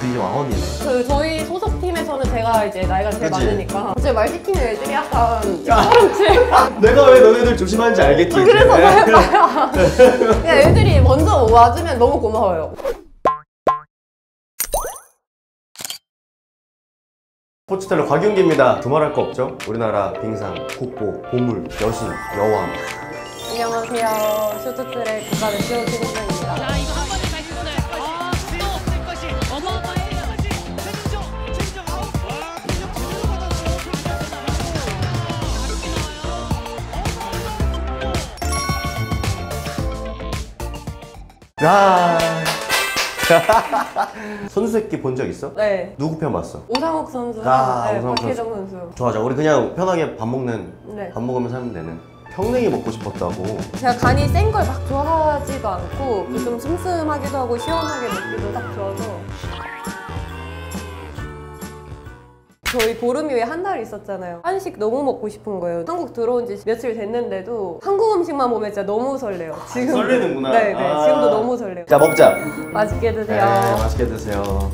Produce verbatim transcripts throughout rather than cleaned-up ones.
우리 왕언니. 그 저희 소속팀에서는 제가 이제 나이가 제일 그치? 많으니까 제 말 시키는 애들이 약간 그렇지. 내가 왜 너네들 조심하는지 알겠지. 그래서 해봐요. 그냥 애들이 먼저 와주면 너무 고마워요. 스포츠텔러 곽윤기입니다. 두말할 거 없죠? 우리나라 빙상, 국보, 보물, 여신, 여왕. 안녕하세요. 쇼트트랙 국가대 시호 최민정입니다. 자, 이거 한 번에 다시 보내. 아, 수도 없을 것이 어마어마해요. 최민정, 최민정 아웃. 와, 최민정 제대로 받았어요. 최민정 야. 선수 새끼 본 적 있어? 네. 누구 편 봤어? 오상욱 선수랑 아, 네, 오상욱 박혜정 선수. 좋아, 좋아. 우리 그냥 편하게 밥 먹는, 네. 밥 먹으면서 하면 되는. 평냉이 먹고 싶었다고. 제가 간이 센 걸 막 좋아하지도 않고 좀 슴슴하기도 하고 시원하게 먹기도 딱 좋아서. 저희 보름 이후에 한 달 있었잖아요. 한식 너무 먹고 싶은 거예요. 한국 들어온 지 며칠 됐는데도 한국 음식만 보면 진짜 너무 설레요. 지금 설레는구나. 네, 네. 아. 지금도 너무 설레요. 자, 먹자. 맛있게 드세요. 네, 맛있게 드세요.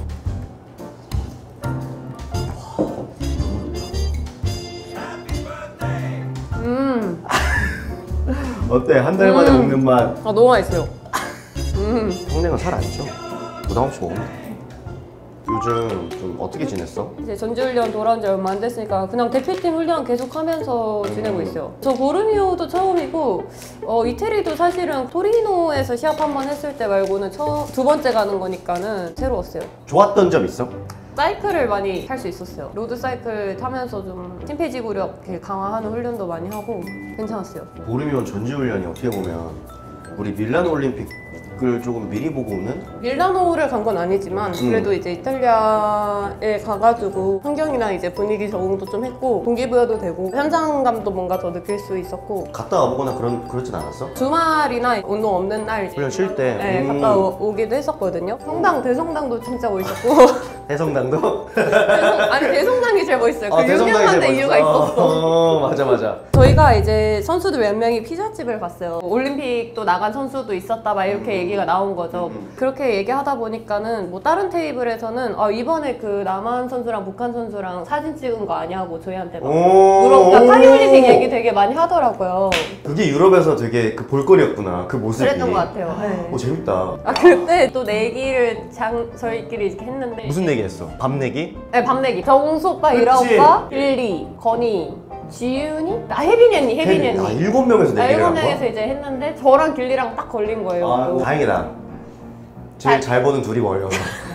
음, 어때? 한 달 만에 음. 먹는 맛. 아 너무 맛있어요. 음, 평냉은 살 안 쪄. 부담 없이 먹으면 돼. 요즘 좀 어떻게 지냈어? 이제 전지훈련 돌아온 지 얼마 안 됐으니까 그냥 대표팀 훈련 계속 하면서 지내고 있어요. 저 보르미오도 처음이고 어, 이태리도 사실은 토리노에서 시합 한 번 했을 때 말고는 처음, 두 번째 가는 거니까는 새로웠어요. 좋았던 점 있어? 사이클을 많이 탈 수 있었어요. 로드 사이클 타면서 좀 심폐지구력 이렇게 강화하는 훈련도 많이 하고 괜찮았어요. 보르미온 전지훈련이 어떻게 보면 우리 밀라노 올림픽을 조금 미리 보고 오는? 밀라노를 간 건 아니지만 음. 그래도 이제 이탈리아에 가가지고 환경이랑 이제 분위기 적응도 좀 했고 동기부여도 되고 현장감도 뭔가 더 느낄 수 있었고 갔다 와보거나 그런, 그러진 않았어? 주말이나 운동 없는 날 훈련 쉴 때? 네, 음. 갔다 오, 오기도 했었거든요. 성당, 대성당도 진짜 멋있었고 해성당도? 대성, 아니 대성당이 제일 멋있어요. 아, 그 대성당이 유명한 제일 데 이유가 멋있어. 있었어. 어, 맞아, 맞아. 저희가 이제 선수들 몇 명이 피자집을 갔어요. 올림픽도 나간 선수도 있었다 막 이렇게 얘기가 나온 거죠. 그렇게 얘기하다 보니까는 뭐 다른 테이블에서는 아, 이번에 그 남한 선수랑 북한 선수랑 사진 찍은 거 아니냐고 저희한테 막 물어보니까 파리올림픽 얘기 되게 많이 하더라고요. 그게 유럽에서 되게 그 볼거리였구나, 그 모습이. 그랬던 것 같아요. 네. 오, 재밌다. 아 그때 또 내기를 장 저희끼리 이렇게 했는데 무슨 내기 했어? 밥 내기? 네, 밤 내기. 정수 오빠, 이라 그치? 오빠, 일리, 건희, 지윤이, 아 혜빈이 언니, 혜빈이 언니. 아, 일곱 명에서 아, 내기를 일곱 한 거야? 명에서 이제 했는데 저랑 길리랑 딱 걸린 거예요. 아, 다행이다. 제일 잘 보는 둘이 멀려서.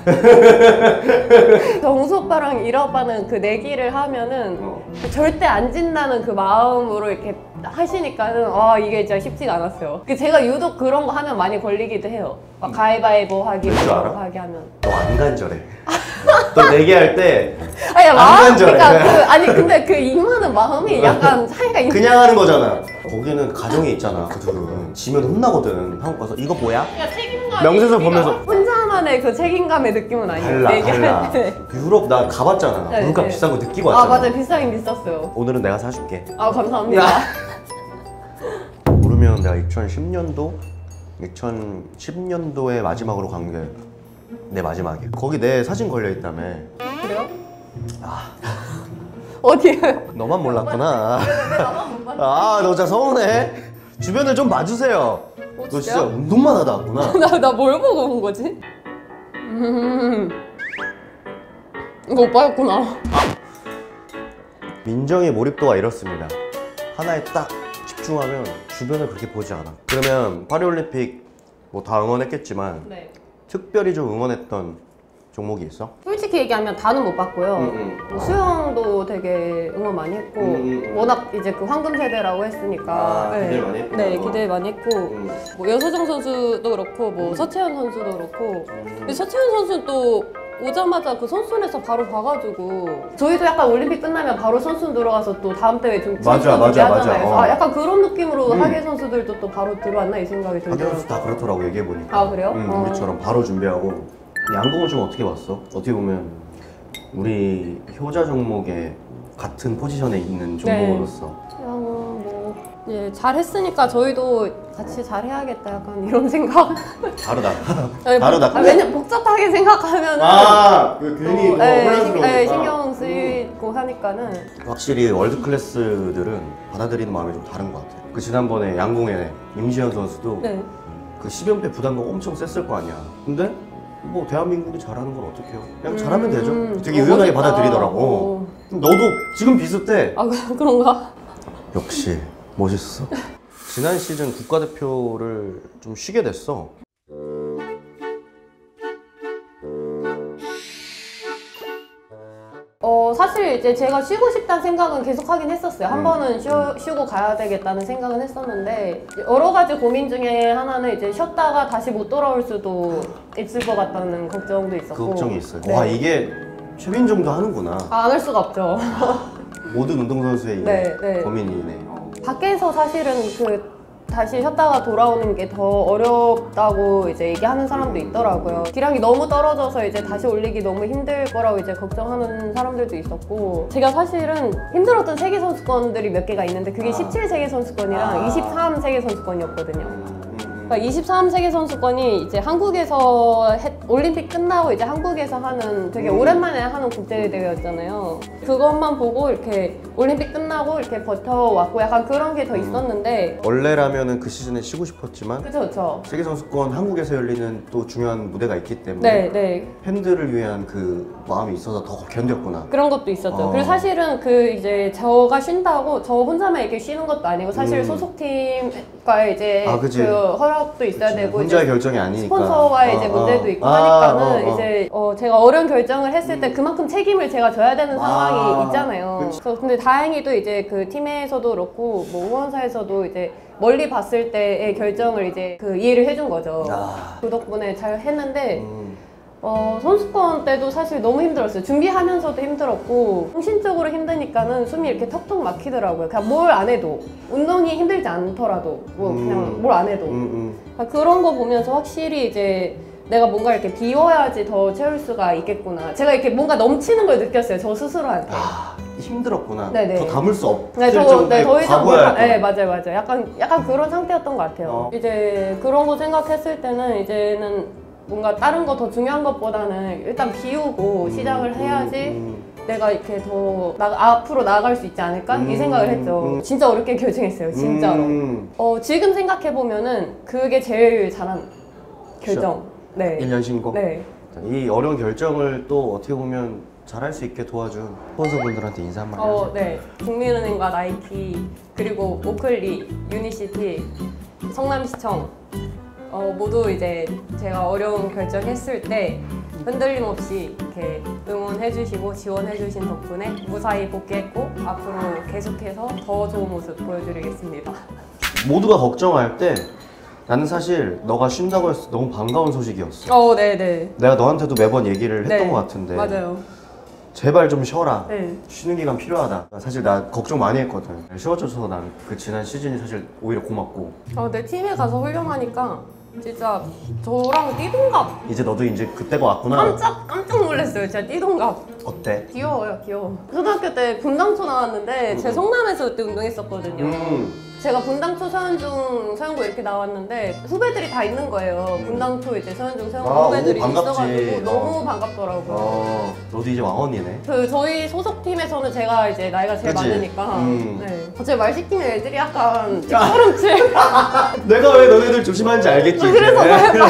정수 오빠랑 이라 오빠는 그 내기를 하면은 어. 절대 안 진다는 그 마음으로 이렇게 하시니까는 아 이게 진짜 쉽지가 않았어요. 그 제가 유독 그런 거 하면 많이 걸리기도 해요. 막 가위바위보 하기, 줄 뭐 알아? 하기 하면. 너 안 간절해. 너 내기할 때 아니 안 마음 간절해. 그러니까 그, 아니 근데 그 임하는 마음이 약간 차이가 있는. 그냥 하는 거잖아. 거기는 가정이 있잖아, 그 둘은. 지면 혼나거든. 한국 가서 이거 뭐야? 그러니까 책임감. 명세서 보면서 혼자만의 그 책임감의 느낌은 아니에요. 달라, 내기할 달라. 때. 유럽 나 가봤잖아. 네, 물값 네. 비싼 거 느끼고 아 왔잖아. 맞아요. 비싸긴 비쌌어요. 오늘은 내가 사줄게. 아 감사합니다. 모르면 내가 이천십 년도? 이천십 년도에 마지막으로 간 게 내 마지막이야. 거기 내 사진 걸려있다며. 그래요? 어디에? 너만 몰랐구나. 아, 너 진짜 서운해. 주변을 좀 봐주세요. 어, 너 진짜 진짜요? 운동만 하다 왔구나. 나 나 뭘 보고 온 거지? 음. 이거 오빠였구나. 민정의 몰입도가 이렇습니다. 하나에 딱 집중하면 주변을 그렇게 보지 않아. 그러면 파리올림픽 뭐 다 응원했겠지만 네. 특별히 좀 응원했던 종목이 있어? 솔직히 얘기하면 다는 못 봤고요. 음, 음. 뭐 수영도 되게 응원 많이 했고 음, 음. 워낙 이제 그 황금 세대라고 했으니까 아, 기대를 많이 했구나. 네, 기대 많이 했고 음. 뭐 여서정 선수도 그렇고 뭐 서채연 선수도 그렇고 근데 서채연 선수는 또 오자마자 그 선수촌에서 바로 봐가지고 저희도 약간 올림픽 끝나면 바로 선수촌 들어가서 또 다음 대회 좀 맞아, 맞아, 맞아. 하잖아요. 어. 아, 약간 그런 느낌으로 음. 하계 선수들도 또 바로 들어왔나 이 생각이 하계 들더라고요. 선수 다 그렇더라고 얘기해보니까. 아 그래요? 음, 어. 우리처럼 바로 준비하고. 양궁은 좀 어떻게 봤어? 어떻게 보면 우리 효자 종목에 같은 포지션에 있는 종목으로서 그냥 뭐 예, 잘했으니까 저희도 같이 잘해야겠다 약간 이런 생각. 다르다. 아니, 다르다. 아, 왜냐 복잡하게 생각하면은 아, 그 괜히 어, 뭐 예, 혼란스러우니까. 신- 예, 신경 쓰이고 하니까는 확실히 월드 클래스들은 받아들이는 마음이 좀 다른 것 같아요. 그 지난번에 양궁의 임시현 선수도 네. 그 십 연패 부담감 엄청 셌을 거 아니야. 근데 뭐 대한민국이 잘하는 걸 어떡해요? 그냥 잘하면 되죠. 되게 어, 유연하게 멋있다. 받아들이더라고. 어. 너도 지금 비슷해. 아 그- 그런가? 역시 멋있어. 지난 시즌 국가대표를 좀 쉬게 됐어. 어 사실 이제 제가 쉬고 싶다는 생각은 계속 하긴 했었어요. 한 음. 번은 쉬어, 쉬고 가야 되겠다는 생각은 했었는데 여러 가지 고민 중에 하나는 이제 쉬었다가 다시 못 돌아올 수도 있을 것 같다는 걱정도 있었고. 그 걱정이 있어요. 네. 와 이게 최민정도 하는구나. 아, 안 할 수가 없죠. 모든 운동선수의 네, 네. 고민이네. 밖에서 사실은 그 다시 쉬었다가 돌아오는 게 더 어렵다고 이제 얘기하는 사람도 있더라고요. 기량이 너무 떨어져서 이제 다시 올리기 너무 힘들 거라고 이제 걱정하는 사람들도 있었고, 제가 사실은 힘들었던 세계 선수권들이 몇 개가 있는데 그게 아. 십칠 세계 선수권이랑 아. 이십삼 세계 선수권이었거든요. 음, 음, 그러니까 이십삼 세계 선수권이 이제 한국에서 해, 올림픽 끝나고 이제 한국에서 하는 되게 음. 오랜만에 하는 국제 대회였잖아요. 그것만 보고 이렇게 올림픽 끝나고 이렇게 버텨왔고 약간 그런 게 더 있었는데. 원래라면은 그 시즌에 쉬고 싶었지만 그쵸 그쵸. 세계 선수권 한국에서 열리는 또 중요한 무대가 있기 때문에 네, 네. 팬들을 위한 그 마음이 있어서 더 견뎠구나. 그런 것도 있었죠. 어. 그리고 사실은 그 이제 저가 쉰다고 저 혼자만 이렇게 쉬는 것도 아니고 사실 음. 소속팀과 이제 아, 그치. 그 허락도 있어야 그치. 되고 혼자의 이제 결정이 아니니까. 스폰서와의 이제 어, 문제도 어. 있고 아, 하니까는 어, 어. 이제 어 제가 어려운 결정을 했을 때 그만큼 책임을 제가 져야 되는 아, 상황이 있잖아요. 그치. 그래서 근데 다행히도 이제 그 팀에서도 그렇고 뭐 후원사에서도 이제 멀리 봤을 때의 결정을 이제 그 이해를 해준 거죠. 아. 그 덕분에 잘 했는데 음. 어, 선수권 때도 사실 너무 힘들었어요. 준비하면서도 힘들었고 정신적으로 힘드니까는 숨이 이렇게 턱턱 막히더라고요. 그냥 뭘 안 해도 운동이 힘들지 않더라도 뭐 음. 그냥 뭘 안 해도 음, 음. 그러니까 그런 거 보면서 확실히 이제 내가 뭔가 이렇게 비워야지 더 채울 수가 있겠구나. 제가 이렇게 뭔가 넘치는 걸 느꼈어요. 저 스스로한테. 아, 힘들었구나. 네네. 더 담을 수 없을 네, 더, 정도의 네, 더 이상 과거야. 못, 네, 맞아요, 맞아요. 약간, 약간 그런 상태였던 것 같아요. 어. 이제 그런 거 생각했을 때는 이제는 뭔가 다른 거 더 중요한 것보다는 일단 비우고 시작을 해야지 음, 내가 이렇게 더 나, 앞으로 나아갈 수 있지 않을까? 이 음, 생각을 했죠. 음. 진짜 어렵게 결정했어요, 진짜로. 음. 어, 지금 생각해보면은 그게 제일 잘한 결정. 네. 일 년 신고. 네. 이 어려운 결정을 또 어떻게 보면 잘할 수 있게 도와준 스폰서분들한테 인사 한번 어, 해야죠. 네. 국민은행과 나이키, 그리고 오클리, 유니시티, 성남시청, 어, 모두 이제 제가 어려운 결정했을 때 흔들림 없이 이렇게 응원해주시고 지원해주신 덕분에 무사히 복귀했고 앞으로 계속해서 더 좋은 모습 보여드리겠습니다. 모두가 걱정할 때 나는 사실 너가 쉰다고 해서 너무 반가운 소식이었어. 어, 네네. 내가 너한테도 매번 얘기를 했던 네. 것 같은데 맞아요. 제발 좀 쉬어라. 네. 쉬는 기간 필요하다. 사실 나 걱정 많이 했거든. 쉬어줘서 난 그 지난 시즌이 사실 오히려 고맙고 어, 내 팀에 가서 훈련하니까 진짜 저랑 띠동갑. 이제 너도 이제 그때가 왔구나. 깜짝 깜짝 놀랐어요. 진짜 띠동갑. 어때? 귀여워요, 귀여워. 초등학교 때 분당초 나왔는데 제 성남에서 그때 운동했었거든요. 음. 제가 분당초, 서현중, 서영고 이렇게 나왔는데 후배들이 다 있는 거예요. 분당초 이제 서현중, 서영고 아, 후배들이 오, 반갑지. 있어가지고 너무 어. 반갑더라고요. 어, 너도 이제 왕언니네. 그 저희 소속팀에서는 제가 이제 나이가 제일 그치? 많으니까 음. 네. 갑자기 말 시키면 애들이 약간 뒷걸음질. 내가 왜 너네들 조심하는지 알겠지. 이제. 그래서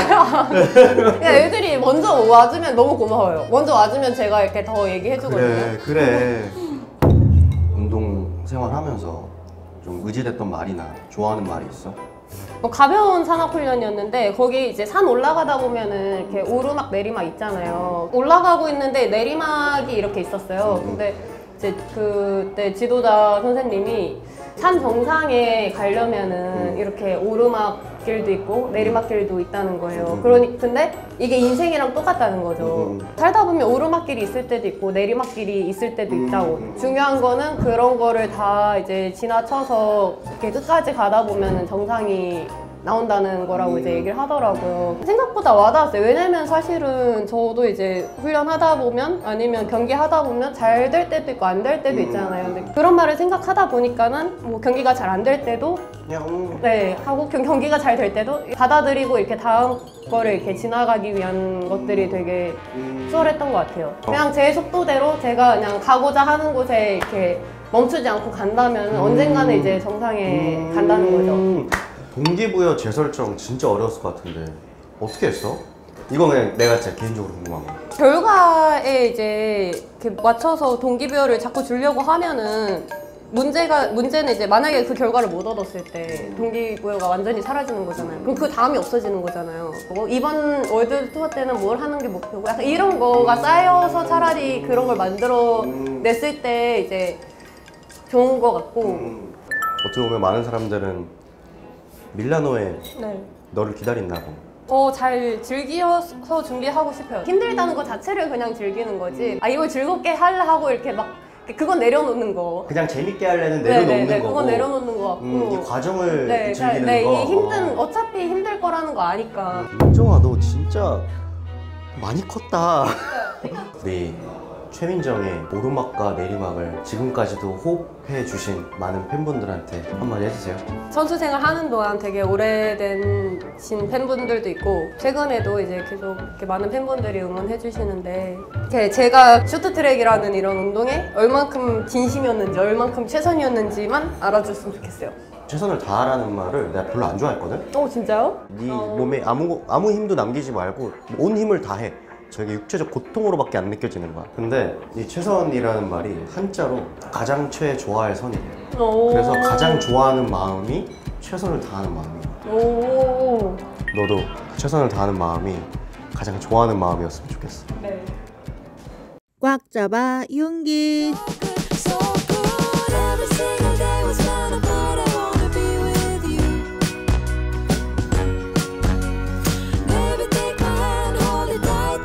그냥 애들이 먼저 와주면 너무 고마워요. 먼저 와주면 제가 이렇게 더 얘기해주거든요. 그래, 그래. 운동 생활하면서 좀 의지됐던 말이나 좋아하는 말이 있어? 뭐 가벼운 산악 훈련이었는데 거기 이제 산 올라가다 보면은 이렇게 오르막 내리막 있잖아요. 올라가고 있는데 내리막이 이렇게 있었어요. 근데 이제 그때 지도자 선생님이 산 정상에 가려면은 이렇게 오르막길도 있고 내리막길도 있다는 거예요. 그러니 근데 이게 인생이랑 똑같다는 거죠. 음. 살다 보면 오르막길이 있을 때도 있고 내리막길이 있을 때도 있다고. 음. 중요한 거는 그런 거를 다 이제 지나쳐서 이렇게 끝까지 가다 보면은 정상이 나온다는 거라고 음. 이제 얘기를 하더라고요. 생각보다 와닿았어요. 왜냐면 사실은 저도 이제 훈련하다 보면 아니면 경기 하다 보면 잘 될 때도 있고 안 될 때도 있잖아요. 근데 그런 말을 생각하다 보니까는 뭐 경기가 잘 안 될 때도 그냥 음. 네 하고 경- 경기가 잘 될 때도 받아들이고 이렇게 다음 거를 이렇게 지나가기 위한 것들이 되게 음. 수월했던 것 같아요. 그냥 제 속도대로 제가 그냥 가고자 하는 곳에 이렇게 멈추지 않고 간다면 언젠가는 이제 정상에 음. 간다는 거죠. 동기부여 재설정 진짜 어려웠을 것 같은데 어떻게 했어? 이거 그냥 내가 진짜 개인적으로 궁금한 거. 결과에 이제 이렇게 맞춰서 동기부여를 자꾸 주려고 하면은 문제가 문제는 이제 만약에 그 결과를 못 얻었을 때 동기부여가 완전히 사라지는 거잖아요. 그럼 그 다음이 없어지는 거잖아요. 뭐 이번 월드 투어 때는 뭘 하는 게 목표고 약간 이런 거가 쌓여서 차라리 그런 걸 만들어 냈을 때 이제 좋은 것 같고. 음. 어떻게 보면 많은 사람들은 밀라노에 네. 너를 기다린다고. 더 잘 즐겨서 준비하고 싶어요. 힘들다는 것 자체를 그냥 즐기는 거지. 아 이걸 즐겁게 하려 하고 이렇게 막 그건 내려놓는 거. 그냥 재밌게 하려는 내려놓는 네네네, 거고. 그건 내려놓는 거 같고. 음, 이 과정을 네, 즐기는 네, 거. 이 힘든 어. 어차피 힘들 거라는 거 아니까. 민정아 너 진짜 많이 컸다. 우리 최민정의 오르막과 내리막을 지금까지도 호흡해 주신 많은 팬분들한테 한마디 해주세요. 선수 생활 하는 동안 되게 오래된 팬분들도 있고 최근에도 이제 계속 이렇게 많은 팬분들이 응원해 주시는데 이렇게 제가 쇼트트랙이라는 이런 운동에 얼만큼 진심이었는지 얼만큼 최선이었는지만 알아줬으면 좋겠어요. 최선을 다하라는 말을 내가 별로 안 좋아했거든. 어 진짜요? 네 몸에 아무 아무 힘도 남기지 말고 온 힘을 다해. 저게 육체적 고통으로밖에 안 느껴지는 거야. 근데 이 최선이라는 말이 한자로 가장 최 좋아할 선이에요. 오. 그래서 가장 좋아하는 마음이 최선을 다하는 마음이야. 오. 너도 최선을 다하는 마음이 가장 좋아하는 마음이었으면 좋겠어. 네. 꽉 잡아 용기. So